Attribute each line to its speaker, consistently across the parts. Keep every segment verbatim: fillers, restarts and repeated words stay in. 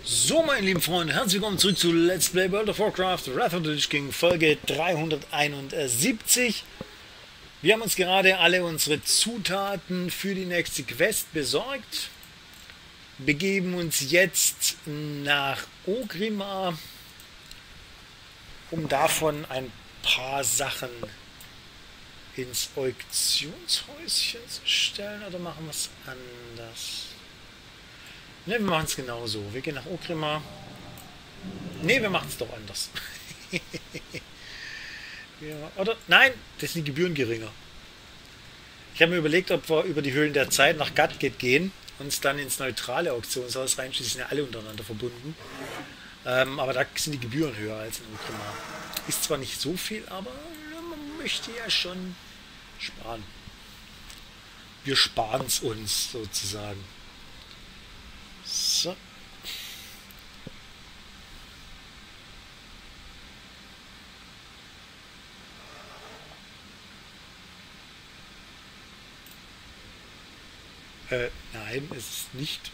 Speaker 1: So, meine lieben Freunde, herzlich willkommen zurück zu Let's Play World of Warcraft Wrath of the Lich King Folge dreihunderteinundsiebzig. Wir haben uns gerade alle unsere Zutaten für die nächste Quest besorgt, begeben uns jetzt nach Orgrimmar, um davon ein paar Sachen ins Auktionshäuschen zu stellen, oder machen wir es anders? Ne, wir machen es genauso. Wir gehen nach Orgrimmar. Ne, wir machen es doch anders. Oder? Nein, das sind die Gebühren geringer. Ich habe mir überlegt, ob wir über die Höhlen der Zeit nach Gatget gehen, uns dann ins neutrale Auktionshaus reinschließen. Die sind ja alle untereinander verbunden. Ähm, aber da sind die Gebühren höher als in Orgrimmar. Ist zwar nicht so viel, aber man möchte ja schon sparen. Wir sparen es uns sozusagen. So. Äh, nein, es ist nicht.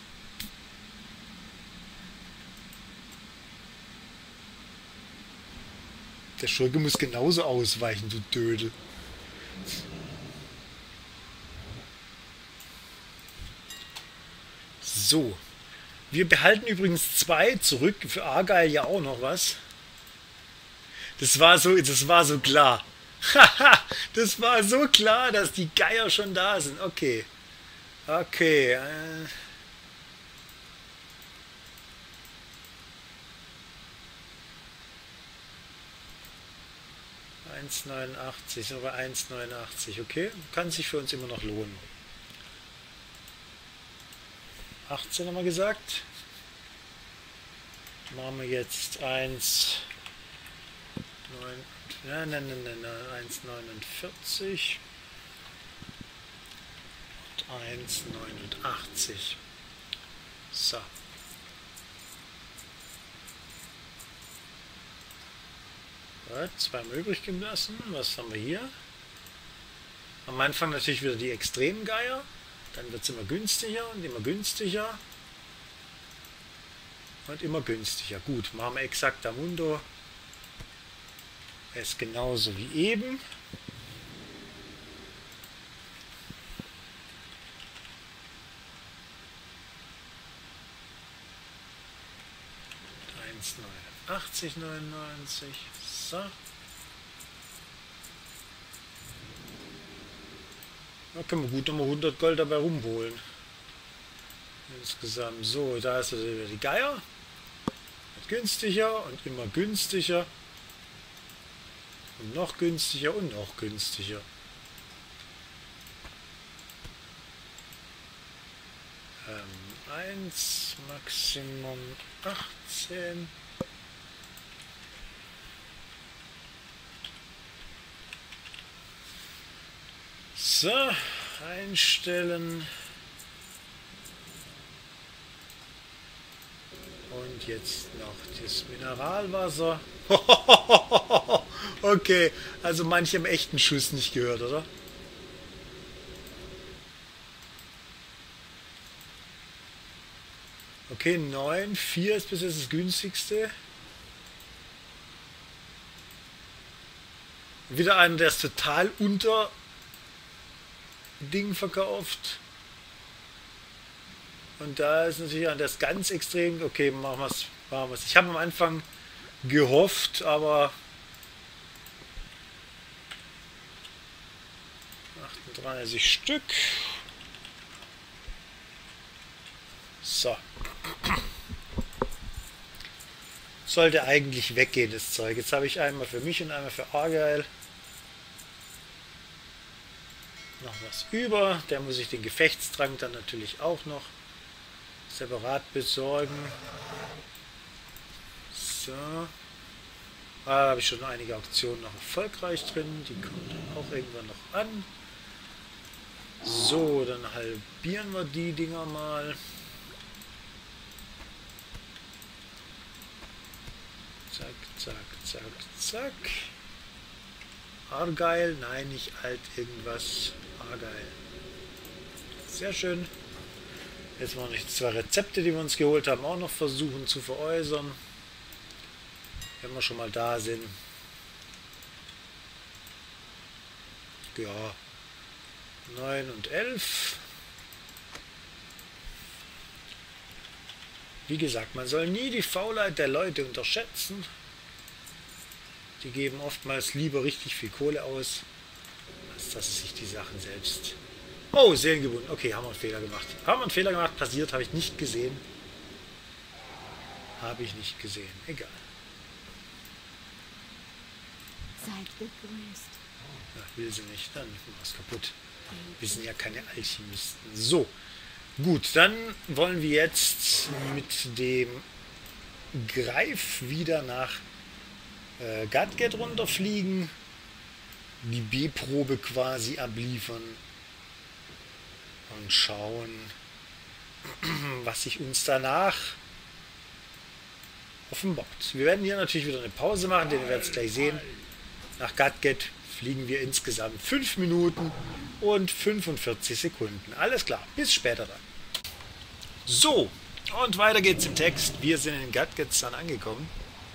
Speaker 1: Der Schurke muss genauso ausweichen, du Dödel. So. Wir behalten übrigens zwei zurück. Für Argyle ja auch noch was. Das war so, das war so klar. Haha, das war so klar, dass die Geier schon da sind. Okay. Okay. Äh. eins Komma neunundachtzig, sind wir bei eins Komma neunundachtzig. Okay, kann sich für uns immer noch lohnen. achtzehn haben wir gesagt. Machen wir jetzt eins Komma neunundvierzig und eins Komma neunundachtzig. So. Gut, zwei übrig gelassen. Was haben wir hier? Am Anfang natürlich wieder die extremen Geier. Dann wird es immer günstiger und immer günstiger. Und immer günstiger. Gut, machen wir Exactamundo. Es genauso wie eben. eins Komma neunundachtzig neunundneunzig. So. Da können wir gut nochmal hundert Gold dabei rumholen. Insgesamt. So, da ist also wieder die Geier. Wird günstiger und immer günstiger. Und noch günstiger und noch günstiger. Ähm, eins, Maximum achtzehn. So, einstellen. Und jetzt noch das Mineralwasser. Okay, also manche haben echt einen Schuss nicht gehört, oder? Okay, neun, vier ist bis jetzt das günstigste. Wieder einer, der ist total unter Ding verkauft. Und da ist natürlich einer, der ist ganz extrem. Okay, machen wir es. Machen wir's. Ich habe am Anfang gehofft, aber achtunddreißig Stück. So. Sollte eigentlich weggehen, das Zeug. Jetzt habe ich einmal für mich und einmal für Argyle noch was über. Der muss ich den Gefechtstrank dann natürlich auch noch separat besorgen. So. Da habe ich schon einige Auktionen noch erfolgreich drin. Die kommen dann auch irgendwann noch an. So, dann halbieren wir die Dinger mal. Zack, zack, zack, zack. Argyle, nein, nicht alt irgendwas. Argyle. Sehr schön. Jetzt wollen wir die zwei Rezepte, die wir uns geholt haben, auch noch versuchen zu veräußern. Wenn wir schon mal da sind. Ja. neun und elf. Wie gesagt, man soll nie die Faulheit der Leute unterschätzen. Die geben oftmals lieber richtig viel Kohle aus, als dass sie sich die Sachen selbst... Oh, Seelengebunden. Okay, haben wir einen Fehler gemacht. Haben wir einen Fehler gemacht, passiert, habe ich nicht gesehen. Habe ich nicht gesehen. Egal.
Speaker 2: Seid gegrüßt.
Speaker 1: Ja, will sie nicht, dann machen wir es kaputt. Wir sind ja keine Alchemisten. So, gut, dann wollen wir jetzt mit dem Greif wieder nach äh, Gadget runterfliegen, die B-Probe quasi abliefern und schauen, was sich uns danach offenbart. Wir werden hier natürlich wieder eine Pause machen, denn ihr werdet es gleich sehen. Nach Gadget fliegen wir insgesamt fünf Minuten und fünfundvierzig Sekunden. Alles klar, bis später dann. So, und weiter geht's im Text. Wir sind in Gadget dann angekommen.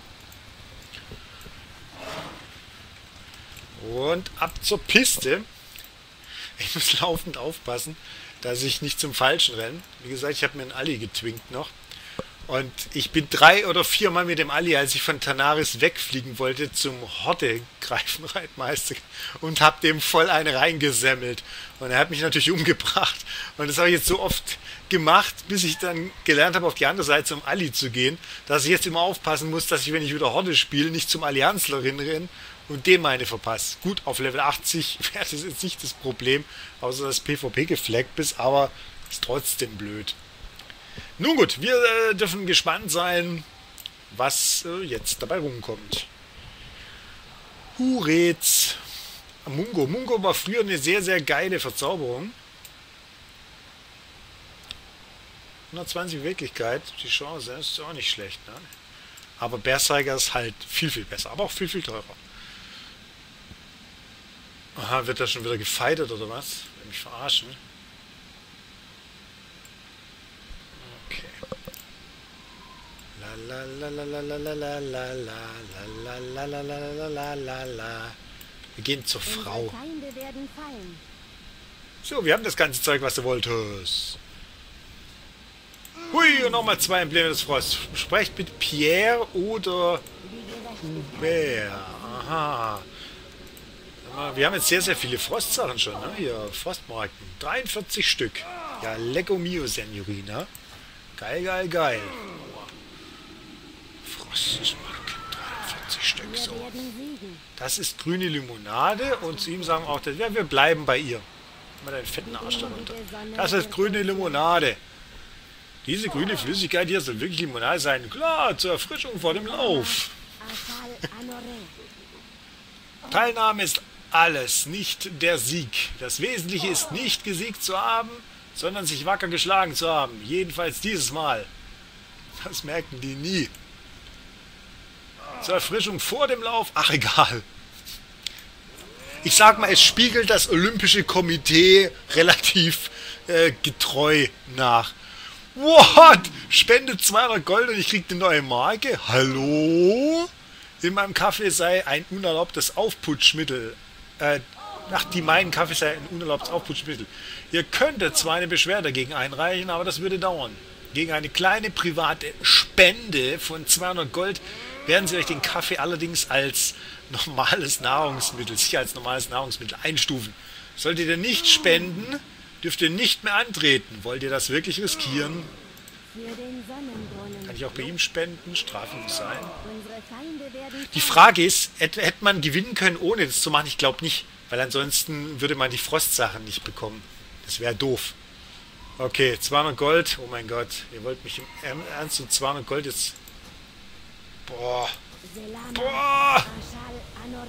Speaker 1: Und ab zur Piste. Ich muss laufend aufpassen, dass ich nicht zum Falschen renne. Wie gesagt, ich habe mir einen Ali getwinkt noch. Und ich bin drei oder viermal mit dem Ali, als ich von Tanaris wegfliegen wollte, zum Horde-Greifenreitmeister und habe dem voll eine reingesemmelt. Und er hat mich natürlich umgebracht. Und das habe ich jetzt so oft gemacht, bis ich dann gelernt habe, auf die andere Seite zum Ali zu gehen, dass ich jetzt immer aufpassen muss, dass ich, wenn ich wieder Horde spiele, nicht zum Allianzler renne und dem meine verpasse. Gut, auf Level achtzig wäre das jetzt nicht das Problem, außer dass PvP gefleckt ist, aber ist trotzdem blöd. Nun gut, wir äh, dürfen gespannt sein, was äh, jetzt dabei rumkommt. Hurets. Mungo. Mungo war früher eine sehr, sehr geile Verzauberung. hundertzwanzig Wirklichkeit, die Chance ist auch nicht schlecht, ne? Aber Berserker ist halt viel, viel besser, aber auch viel, viel teurer. Aha, wird da schon wieder gefeitet oder was? Will mich verarschen. La la la la la la la la la la la la la la la la. Wir gehen zur Frau.
Speaker 2: Feinde werden fallen.
Speaker 1: So, wir haben das ganze Zeug, was du wolltest. Hui, und nochmal zwei Embleme des Frosts. Sprecht mit Pierre oder Hubert. Aha. Wir haben jetzt sehr, sehr viele Frostsachen schon, ne? Hier, Frostmarken. dreiundvierzig Stück. Ja, Lego Mio, Signorina. Geil, geil, geil. Frostmarken, dreiundvierzig Stück,
Speaker 2: Wir
Speaker 1: so.
Speaker 2: werden siegen.
Speaker 1: Das ist grüne Limonade und zu ihm sagen auch, ja, wir bleiben bei ihr. Mal deinen fetten Arsch darunter. Das ist grüne Limonade. Diese grüne Flüssigkeit hier soll wirklich Limonade sein. Klar, zur Erfrischung vor dem Lauf.
Speaker 2: Asal Anore.
Speaker 1: Teilnahme ist alles, nicht der Sieg. Das Wesentliche ist nicht gesiegt zu haben, sondern sich wacker geschlagen zu haben. Jedenfalls dieses Mal. Das merken die nie. Zur Erfrischung vor dem Lauf? Ach, egal. Ich sag mal, es spiegelt das Olympische Komitee relativ äh, getreu nach. What? Spendet zweihundert Gold und ich krieg eine neue Marke? Hallo? In meinem Kaffee sei ein unerlaubtes Aufputschmittel. Äh, ach, die meinen Kaffee sei ein unerlaubtes Aufputschmittel. Ihr könntet zwar eine Beschwerde dagegen einreichen, aber das würde dauern. Gegen eine kleine private Spende von zweihundert Gold werden sie euch den Kaffee allerdings als normales Nahrungsmittel, sicher als normales Nahrungsmittel einstufen. Solltet ihr nicht spenden, dürft ihr nicht mehr antreten. Wollt ihr das wirklich riskieren?
Speaker 2: Für den Sonnenbrunnen.
Speaker 1: Kann ich auch bei ihm spenden? Strafe muss sein.
Speaker 2: Unsere Feinde werden
Speaker 1: Die Frage ist, hätte hätte man gewinnen können, ohne das zu machen? Ich glaube nicht, weil ansonsten würde man die Frostsachen nicht bekommen. Das wäre doof. Okay, zweihundert Gold. Oh mein Gott, ihr wollt mich im Ernst um zweihundert Gold jetzt... Boah.
Speaker 2: Selama.
Speaker 1: Boah.
Speaker 2: Asal Anore.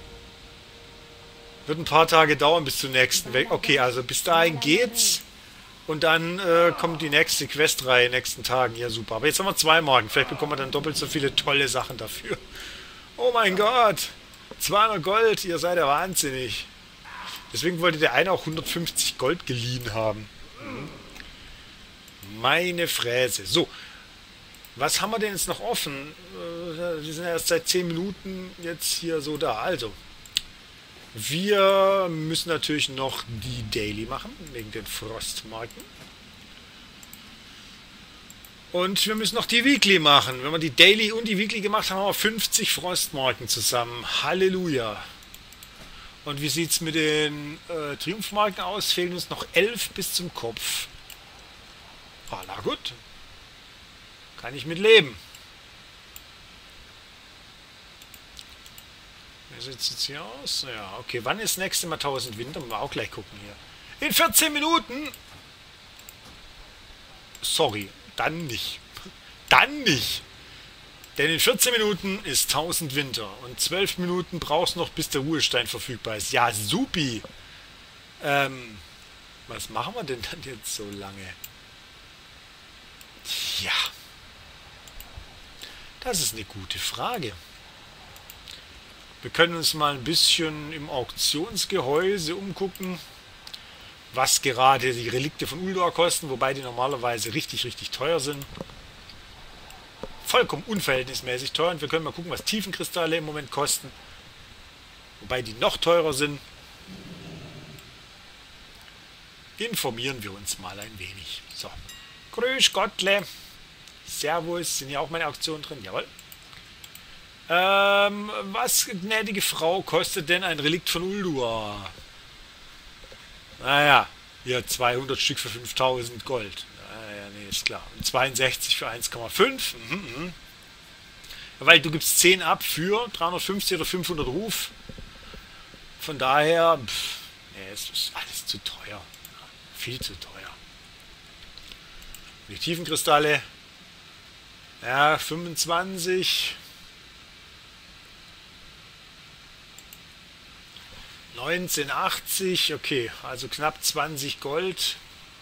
Speaker 1: Wird ein paar Tage dauern bis zum nächsten weg. Okay, also bis dahin geht's. Und dann äh, kommt die nächste Questreihe in den nächsten Tagen. Ja, super. Aber jetzt haben wir zwei Morgen. Vielleicht bekommen wir dann doppelt so viele tolle Sachen dafür. Oh mein Gott. zweihundert Gold. Ihr seid ja wahnsinnig. Deswegen wollte der eine auch hundertfünfzig Gold geliehen haben. Meine Fräse. So, was haben wir denn jetzt noch offen? Äh, Wir sind erst seit zehn Minuten jetzt hier so da. Also, wir müssen natürlich noch die Daily machen, wegen den Frostmarken. Und wir müssen noch die Weekly machen. Wenn wir die Daily und die Weekly gemacht haben, haben wir fünfzig Frostmarken zusammen. Halleluja. Und wie sieht es mit den äh, Triumphmarken aus? Fehlen uns noch elf bis zum Kopf. Ah, na gut. Kann ich mit leben. Wie sieht es jetzt hier aus? Ja, okay. Wann ist das nächste Mal tausend Winter? Müssen wir auch gleich gucken hier. In vierzehn Minuten! Sorry, dann nicht. Dann nicht! Denn in vierzehn Minuten ist tausend Winter. Und zwölf Minuten brauchst du noch, bis der Ruhestein verfügbar ist. Ja, supi! Ähm, was machen wir denn dann jetzt so lange? Tja. Das ist eine gute Frage. Wir können uns mal ein bisschen im Auktionsgehäuse umgucken, was gerade die Relikte von Ulduar kosten, wobei die normalerweise richtig, richtig teuer sind. Vollkommen unverhältnismäßig teuer. Und wir können mal gucken, was Tiefenkristalle im Moment kosten, wobei die noch teurer sind. Informieren wir uns mal ein wenig. So. Grüß Gottle. Servus. Sind ja auch meine Auktionen drin? Jawohl. Ähm, was, gnädige Frau, kostet denn ein Relikt von Ulduar? Naja, hier zweihundert Stück für fünftausend Gold. Naja, nee, ist klar. Und zweiundsechzig für eins Komma fünf. Mhm, mhm. Weil du gibst zehn ab für dreihundertfünfzig oder fünfhundert Ruf. Von daher, pff, nee, es ist alles zu teuer. Viel zu teuer. Die Tiefenkristalle, ja, fünfundzwanzig. neunzehnhundertachtzig, okay, also knapp zwanzig Gold.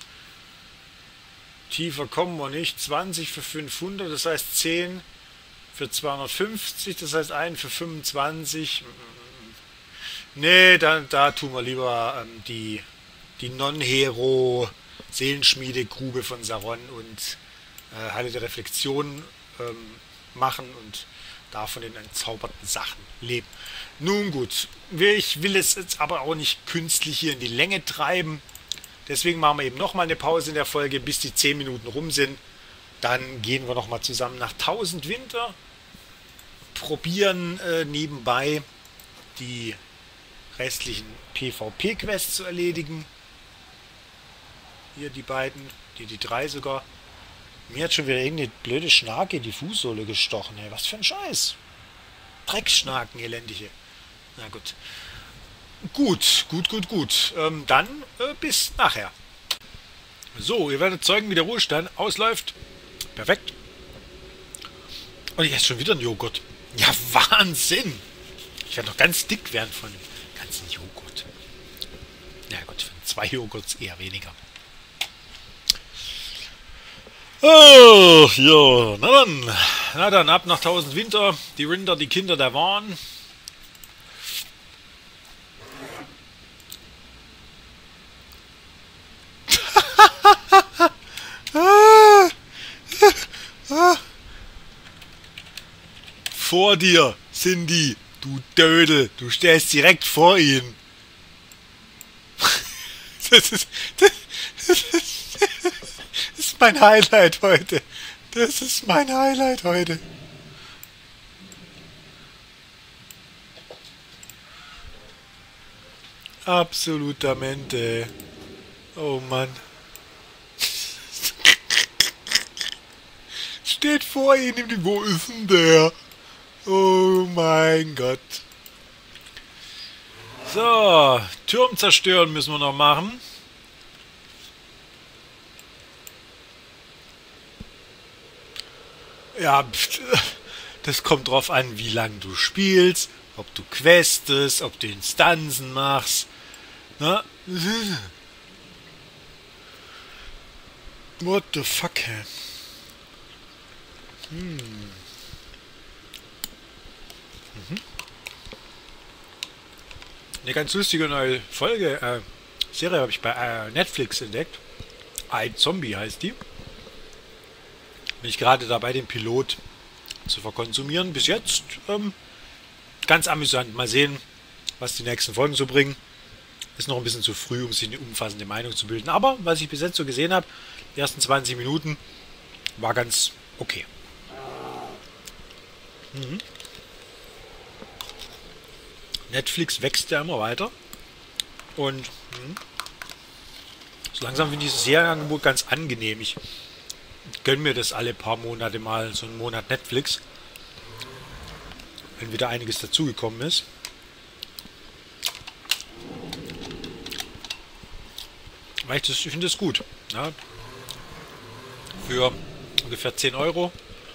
Speaker 1: Tiefer kommen wir nicht. zwanzig für fünfhundert, das heißt zehn für zweihundertfünfzig, das heißt einen für fünfundzwanzig. Nee, da, da tun wir lieber ähm, die, die Non-Hero Seelenschmiedegrube von Saron und äh, Halle der Reflexion ähm, machen und davon den entzauberten Sachen leben. Nun gut, ich will es jetzt aber auch nicht künstlich hier in die Länge treiben. Deswegen machen wir eben nochmal eine Pause in der Folge, bis die zehn Minuten rum sind. Dann gehen wir nochmal zusammen nach tausend Winter, probieren äh, nebenbei die restlichen PvP-Quests zu erledigen. Hier die beiden, die, die drei sogar. Mir hat schon wieder irgendeine blöde Schnake in die Fußsohle gestochen. Ey. Was für ein Scheiß. Dreckschnaken, elendige. Na gut. Gut, gut, gut, gut. Ähm, dann äh, bis nachher. So, ihr werdet zeugen, wie der Ruhestand ausläuft. Perfekt. Und jetzt schon wieder ein Joghurt. Ja, Wahnsinn. Ich werde noch ganz dick werden von dem ganzen Joghurt. Na gut, von zwei Joghurts eher weniger. Oh, ja, na dann. Na dann, ab nach tausend Winter. Die Rinder, die Kinder der Wahn. Vor dir, Cindy, du Dödel, du stehst direkt vor ihm. Das ist, das, das, ist, das ist mein Highlight heute. Das ist mein Highlight heute. Absolutamente. Oh Mann. Steht vor ihm, wo ist denn der? Oh mein Gott. So, Turm zerstören müssen wir noch machen. Ja, das kommt drauf an, wie lange du spielst, ob du questest, ob du Instanzen machst. Na? What the fuck, hä? Hm. Mhm. Eine ganz lustige neue Folge, äh, Serie habe ich bei äh, Netflix entdeckt. Ein Zombie heißt die. Bin ich gerade dabei, den Pilot zu verkonsumieren. Bis jetzt ähm, ganz amüsant. Mal sehen, was die nächsten Folgen so bringen. Ist noch ein bisschen zu früh, um sich eine umfassende Meinung zu bilden. Aber was ich bis jetzt so gesehen habe, die ersten zwanzig Minuten, war ganz okay. Mhm. Netflix wächst ja immer weiter. Und mh, so langsam finde ich das Serienangebot ganz angenehm. Ich gönne mir das alle paar Monate mal, so einen Monat Netflix. Wenn wieder einiges dazugekommen ist. Weil ich, das, ich finde das gut. Ja. Für ungefähr zehn Euro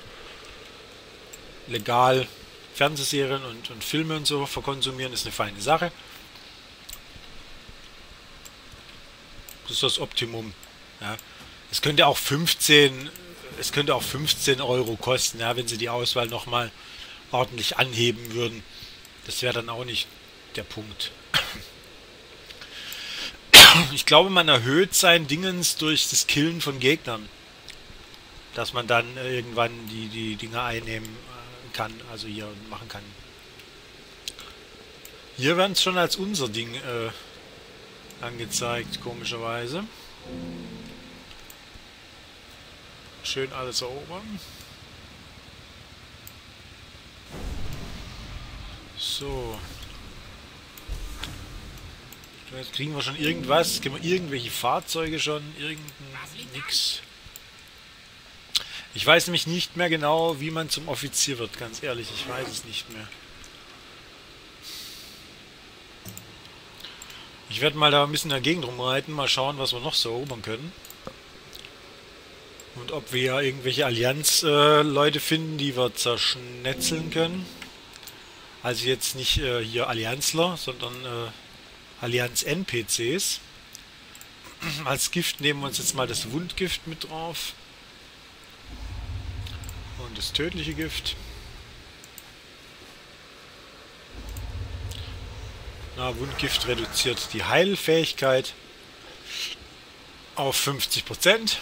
Speaker 1: legal Fernsehserien und, und Filme und so verkonsumieren, ist eine feine Sache. Das ist das Optimum. Ja. Es könnte auch fünfzehn, es könnte auch fünfzehn Euro kosten, ja, wenn sie die Auswahl nochmal ordentlich anheben würden. Das wäre dann auch nicht der Punkt. Ich glaube, man erhöht sein Dingens durch das Killen von Gegnern. Dass man dann irgendwann die, die Dinger einnehmen kann, also hier machen kann. Hier werden es schon als unser Ding äh, angezeigt, komischerweise. Schön alles erobern. So. Jetzt kriegen wir schon irgendwas. Kriegen wir irgendwelche Fahrzeuge schon? Irgendein nix. Ich weiß nämlich nicht mehr genau, wie man zum Offizier wird, ganz ehrlich. Ich weiß es nicht mehr. Ich werde mal da ein bisschen in der Gegend rumreiten, mal schauen, was wir noch so erobern können. Und ob wir irgendwelche Allianz-Leute äh, finden, die wir zerschnetzeln können. Also jetzt nicht äh, hier Allianzler, sondern äh, Allianz-N P Cs. Als Gift nehmen wir uns jetzt mal das Wundgift mit drauf. Und das tödliche Gift. Na, Wundgift reduziert die Heilfähigkeit auf fünfzig Prozent.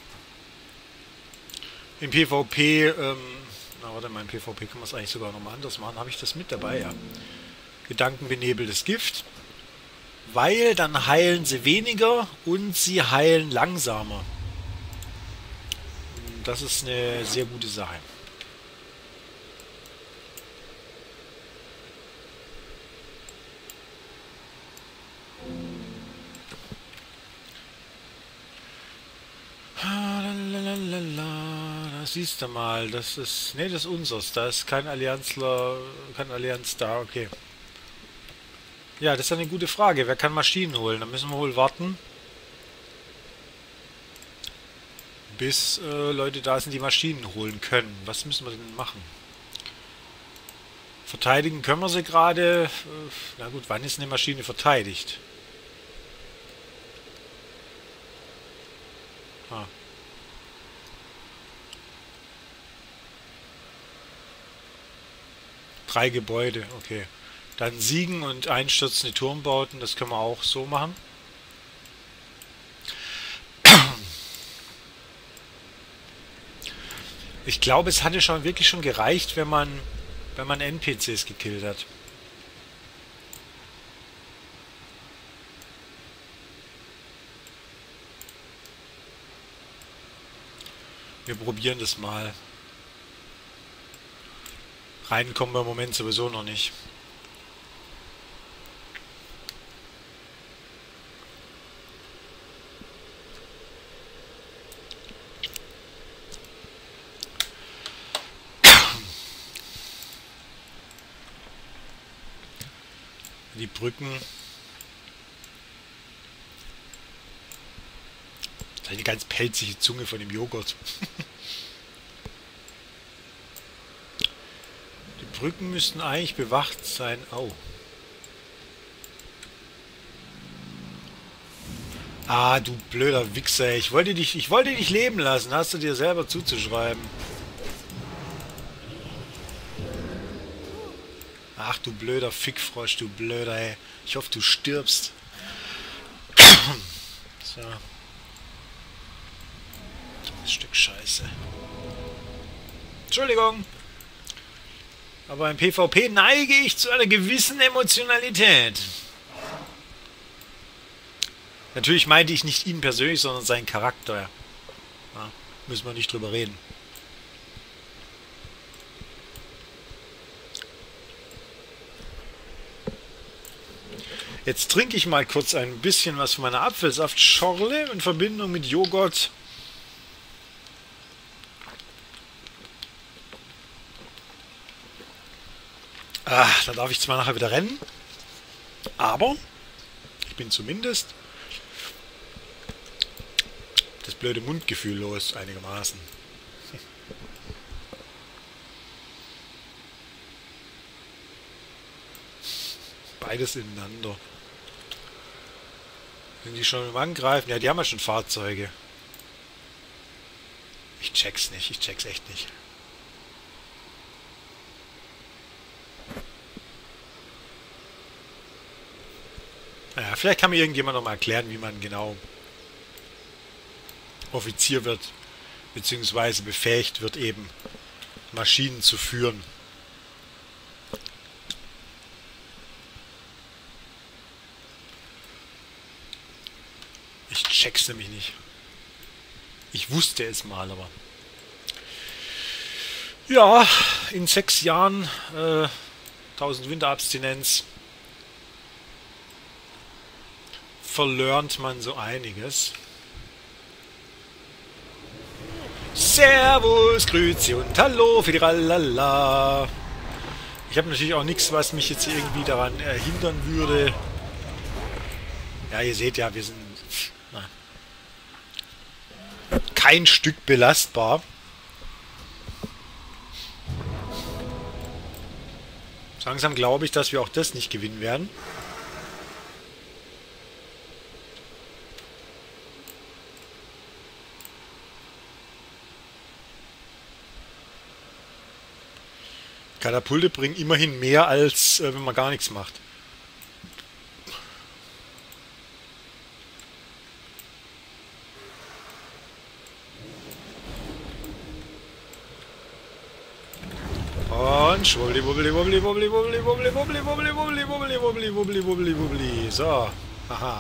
Speaker 1: Im PvP, ähm, na warte mal, im PvP kann man es eigentlich sogar nochmal anders machen. Habe ich das mit dabei, ja. Gedankenbenebeltes Gift. Weil dann heilen sie weniger und sie heilen langsamer. Das ist eine sehr gute Sache. Da siehst du mal, das ist. Ne, das ist unseres. Da ist kein Allianzler, kein Allianz da, okay. Ja, das ist eine gute Frage. Wer kann Maschinen holen? Da müssen wir wohl warten, bis äh, Leute da sind, die Maschinen holen können. Was müssen wir denn machen? Verteidigen können wir sie gerade. Äh, na gut, wann ist eine Maschine verteidigt? Ah. Drei Gebäude, okay. Dann Siegen und einstürzende Turmbauten, das können wir auch so machen. Ich glaube, es hatte schon wirklich schon gereicht, wenn man, wenn man N P Cs gekillt hat. Wir probieren das mal. Reinkommen wir im Moment sowieso noch nicht. Die Brücken. Das ist eine ganz pelzige Zunge von dem Joghurt. Die Brücken müssten eigentlich bewacht sein. Au. Ah, du blöder Wichser. Ich wollte dich, ich wollte dich leben lassen. Hast du dir selber zuzuschreiben. Ach, du blöder Fickfrosch, du blöder, ey. Ich hoffe, du stirbst. So. Stück Scheiße. Entschuldigung. Aber im PvP neige ich zu einer gewissen Emotionalität. Natürlich meinte ich nicht ihn persönlich, sondern seinen Charakter. Ja, müssen wir nicht drüber reden. Jetzt trinke ich mal kurz ein bisschen was von meiner Apfelsaftschorle in Verbindung mit Joghurt. Ah, da darf ich zwar nachher wieder rennen, aber ich bin zumindest das blöde Mundgefühl los, einigermaßen. Beides ineinander. Wenn die schon im Angreifen, ja, die haben ja schon Fahrzeuge. Ich check's nicht, ich check's echt nicht. Naja, vielleicht kann mir irgendjemand noch mal erklären, wie man genau Offizier wird, beziehungsweise befähigt wird, eben Maschinen zu führen. Ich check's nämlich nicht. Ich wusste es mal, aber... Ja, in sechs Jahren äh, tausend Winterabstinenz verlernt man so einiges. Servus, Grüezi und Hallo für die Rallala. Ich habe natürlich auch nichts, was mich jetzt irgendwie daran äh, hindern würde. Ja, ihr seht ja, wir sind na, kein Stück belastbar. Langsam glaube ich, dass wir auch das nicht gewinnen werden. Katapulte bringen immerhin mehr, als äh, wenn man gar nichts macht. Und schwubbli wubbli wubbli wubbli wubbli wubbli wubbli wubbli wubbli wubbli wubbli wubbli wubbli wubbli. So, haha.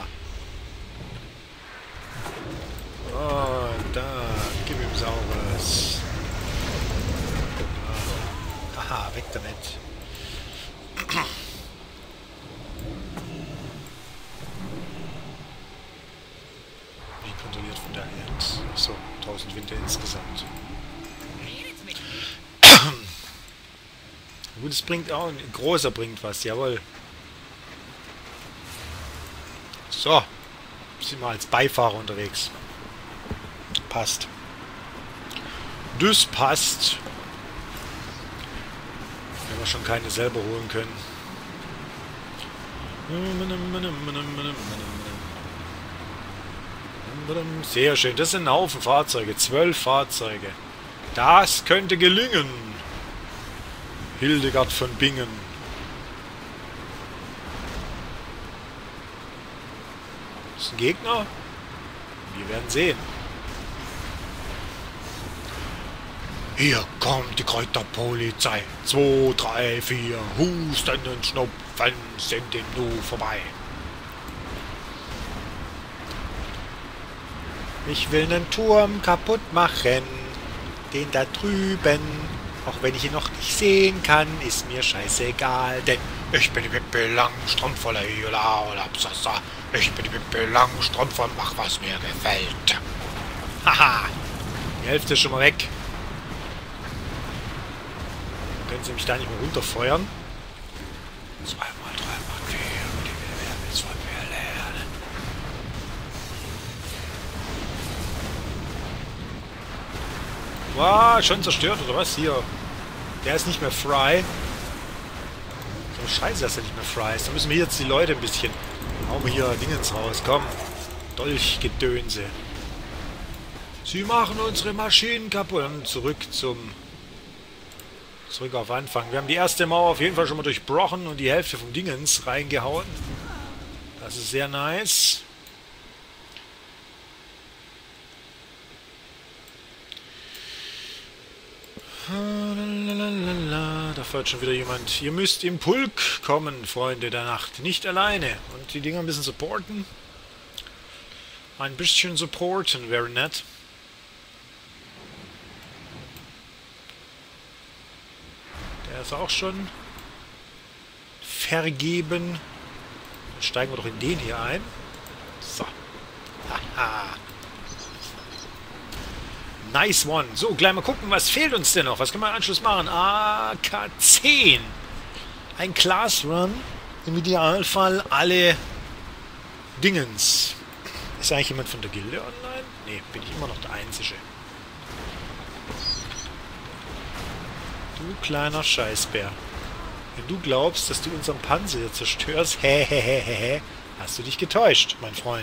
Speaker 1: Und da, gib ihm Saures. Haha, weg damit. Wie kontrolliert von der Erd. So, tausend Winter insgesamt. Gut, es bringt auch, ein großer bringt was, jawohl. So, sind wir als Beifahrer unterwegs. Passt. Das passt. Wenn wir schon keine selber holen können. Sehr schön, das sind ein Haufen Fahrzeuge, zwölf Fahrzeuge. Das könnte gelingen. Hildegard von Bingen. Ist ein Gegner? Wir werden sehen. Hier kommt die Kräuterpolizei. Zwei, drei, vier. Husten und Schnupfen sind im Nu vorbei. Ich will einen Turm kaputt machen. Den da drüben. Auch wenn ich ihn noch nicht sehen kann, ist mir scheißegal, denn ich bin die Pippi Langstrumpf voller Hiola oder Psassa. Ich bin die Pippi Langstrumpf und mach, was mir gefällt. Haha, die Hälfte ist schon mal weg. Können Sie mich da nicht mehr runterfeuern? Zweimal, dreimal, vier, die wir werden jetzt von mir lernen. Wow, schon zerstört oder was? Hier. Der ist nicht mehr frei. So scheiße, dass er nicht mehr frei ist. Da müssen wir jetzt die Leute ein bisschen... Hauen wir hier Dingens raus. Komm. Dolchgedönse. Sie machen unsere Maschinen kaputt. Und zurück zum... Zurück auf Anfang. Wir haben die erste Mauer auf jeden Fall schon mal durchbrochen und die Hälfte vom Dingens reingehauen. Das ist sehr nice. Da fährt schon wieder jemand. Ihr müsst im Pulk kommen, Freunde der Nacht. Nicht alleine. Und die Dinger ein bisschen supporten. Ein bisschen supporten wäre nett. Der ist auch schon vergeben. Dann steigen wir doch in den hier ein. So. Haha. Nice one. So, gleich mal gucken, was fehlt uns denn noch? Was können wir im Anschluss machen? A K zehn. Ein Class Run. Im Idealfall alle Dingens. Ist eigentlich jemand von der Gilde online? Ne, bin ich immer noch der Einzige. Du kleiner Scheißbär. Wenn du glaubst, dass du unseren Panzer hier zerstörst, hehehehe, hast du dich getäuscht, mein Freund.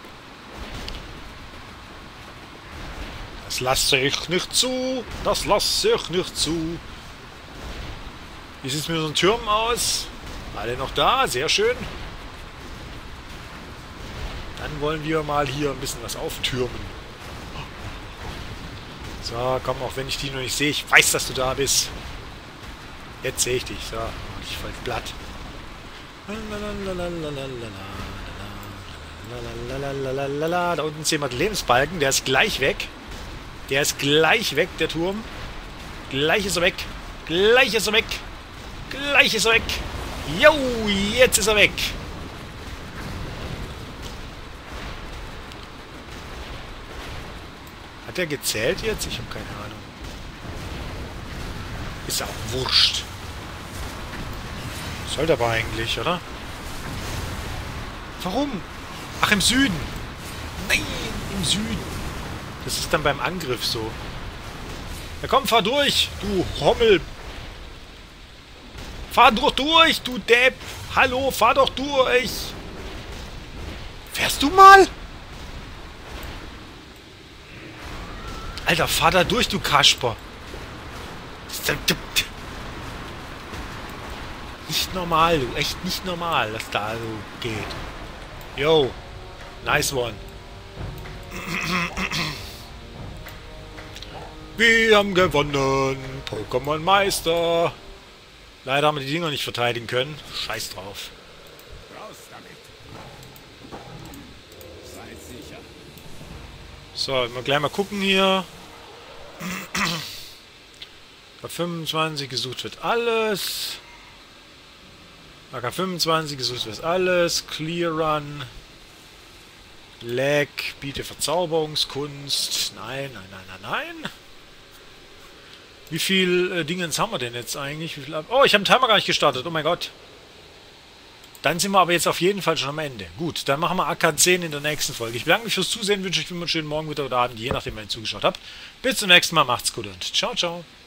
Speaker 1: Das lasse ich nicht zu. Das lasse ich nicht zu. Wie sieht es mit unseren Türmen aus? Alle noch da, sehr schön. Dann wollen wir mal hier ein bisschen was auftürmen. So, komm, auch wenn ich die noch nicht sehe. Ich weiß, dass du da bist. Jetzt sehe ich dich. So, ich voll platt. Da unten sehen wir den Lebensbalken. Der ist gleich weg. Der ist gleich weg, der Turm. Gleich ist er weg. Gleich ist er weg. Gleich ist er weg. Jo, jetzt ist er weg. Hat er gezählt jetzt? Ich habe keine Ahnung. Ist auch wurscht. Sollte aber eigentlich, oder? Warum? Ach, im Süden. Nein, im Süden. Das ist dann beim Angriff so. Ja komm, fahr durch, du Hommel. Fahr doch durch, du Depp. Hallo, fahr doch durch. Fährst du mal? Alter, fahr da durch, du Kasper. Nicht normal, du. Echt nicht normal, dass da so geht. Yo. Nice one. Wir haben gewonnen. Pokémon Meister. Leider haben wir die Dinger nicht verteidigen können. Scheiß drauf.
Speaker 3: Raus damit. Seid sicher.
Speaker 1: So, mal gleich mal gucken hier. Bei fünfundzwanzig gesucht wird alles. A K fünfundzwanzig gesucht wird alles. Clear Run. Lag. Biete Verzauberungskunst. Nein, nein, nein, nein, nein. Wie viel äh, Dingens haben wir denn jetzt eigentlich? Wie viel Ab oh, ich habe den Timer gar nicht gestartet. Oh mein Gott. Dann sind wir aber jetzt auf jeden Fall schon am Ende. Gut, dann machen wir A K zehn in der nächsten Folge. Ich bedanke mich fürs Zusehen, wünsche euch einen schönen Morgen, Mittag oder Abend, je nachdem, wenn ihr zugeschaut habt. Bis zum nächsten Mal, macht's gut und ciao, ciao.